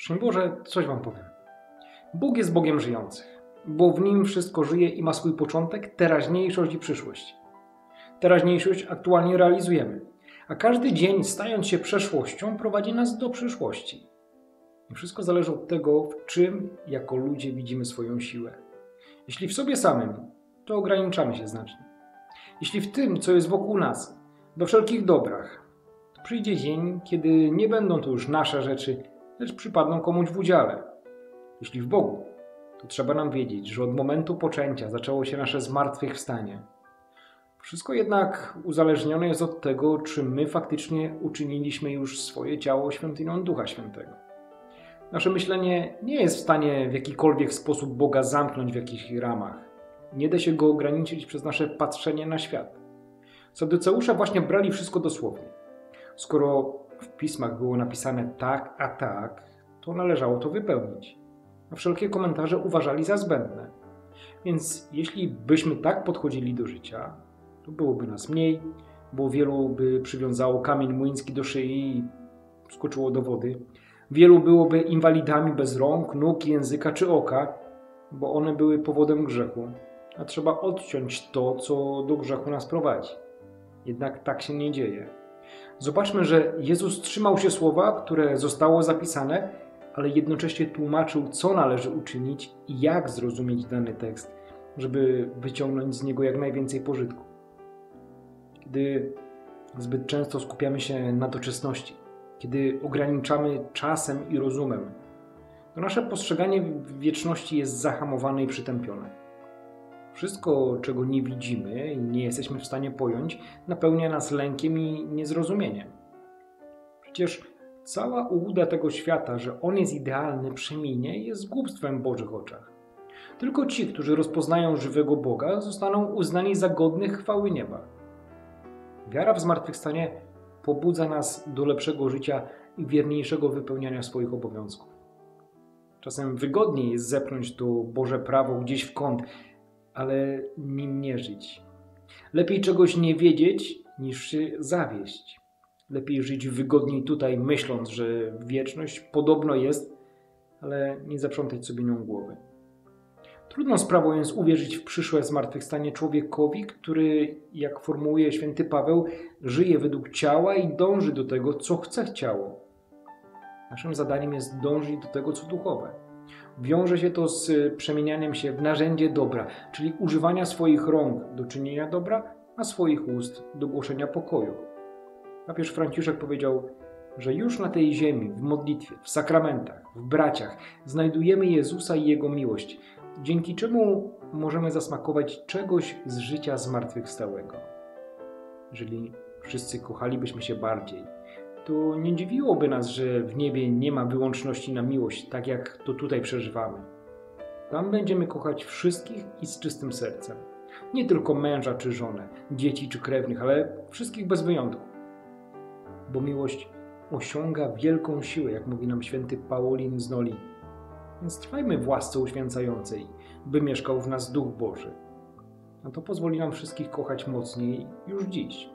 Szczęść Boże, coś wam powiem. Bóg jest Bogiem żyjących, bo w Nim wszystko żyje i ma swój początek, teraźniejszość i przyszłość. Teraźniejszość aktualnie realizujemy, a każdy dzień, stając się przeszłością, prowadzi nas do przyszłości. I wszystko zależy od tego, w czym jako ludzie widzimy swoją siłę. Jeśli w sobie samym, to ograniczamy się znacznie. Jeśli w tym, co jest wokół nas, we wszelkich dobrach, to przyjdzie dzień, kiedy nie będą to już nasze rzeczy, lecz przypadną komuś w udziale. Jeśli w Bogu, to trzeba nam wiedzieć, że od momentu poczęcia zaczęło się nasze zmartwychwstanie. Wszystko jednak uzależnione jest od tego, czy my faktycznie uczyniliśmy już swoje ciało świątynią Ducha Świętego. Nasze myślenie nie jest w stanie w jakikolwiek sposób Boga zamknąć w jakichś ramach. Nie da się go ograniczyć przez nasze patrzenie na świat. Saduceusze właśnie brali wszystko dosłownie. Skoro w pismach było napisane tak, a tak, to należało to wypełnić. A wszelkie komentarze uważali za zbędne. Więc jeśli byśmy tak podchodzili do życia, to byłoby nas mniej, bo wielu by przywiązało kamień młyński do szyi i skoczyło do wody. Wielu byłoby inwalidami bez rąk, nóg, języka czy oka, bo one były powodem grzechu. A trzeba odciąć to, co do grzechu nas prowadzi. Jednak tak się nie dzieje. Zobaczmy, że Jezus trzymał się słowa, które zostało zapisane, ale jednocześnie tłumaczył, co należy uczynić i jak zrozumieć dany tekst, żeby wyciągnąć z niego jak najwięcej pożytku. Kiedy zbyt często skupiamy się na doczesności, kiedy ograniczamy czasem i rozumem, to nasze postrzeganie wieczności jest zahamowane i przytępione. Wszystko, czego nie widzimy i nie jesteśmy w stanie pojąć, napełnia nas lękiem i niezrozumieniem. Przecież cała ułuda tego świata, że on jest idealny, przeminie, jest głupstwem w Bożych oczach. Tylko ci, którzy rozpoznają żywego Boga, zostaną uznani za godnych chwały nieba. Wiara w zmartwychwstanie pobudza nas do lepszego życia i wierniejszego wypełniania swoich obowiązków. Czasem wygodniej jest zepchnąć to Boże prawo gdzieś w kąt, ale nim nie żyć. Lepiej czegoś nie wiedzieć, niż się zawieść. Lepiej żyć wygodniej tutaj, myśląc, że wieczność podobno jest, ale nie zaprzątać sobie nią głowy. Trudną sprawą jest uwierzyć w przyszłe zmartwychwstanie człowiekowi, który, jak formułuje święty Paweł, żyje według ciała i dąży do tego, co chce ciało. Naszym zadaniem jest dążyć do tego, co duchowe. Wiąże się to z przemienianiem się w narzędzie dobra, czyli używania swoich rąk do czynienia dobra, a swoich ust do głoszenia pokoju. Papież Franciszek powiedział, że już na tej ziemi, w modlitwie, w sakramentach, w braciach znajdujemy Jezusa i Jego miłość, dzięki czemu możemy zasmakować czegoś z życia zmartwychwstałego. Jeżeli wszyscy kochalibyśmy się bardziej, to nie dziwiłoby nas, że w niebie nie ma wyłączności na miłość, tak jak to tutaj przeżywamy. Tam będziemy kochać wszystkich i z czystym sercem. Nie tylko męża czy żonę, dzieci czy krewnych, ale wszystkich bez wyjątku. Bo miłość osiąga wielką siłę, jak mówi nam święty Paulin z Noli. Więc trwajmy w łasce uświęcającej, by mieszkał w nas Duch Boży. A to pozwoli nam wszystkich kochać mocniej już dziś.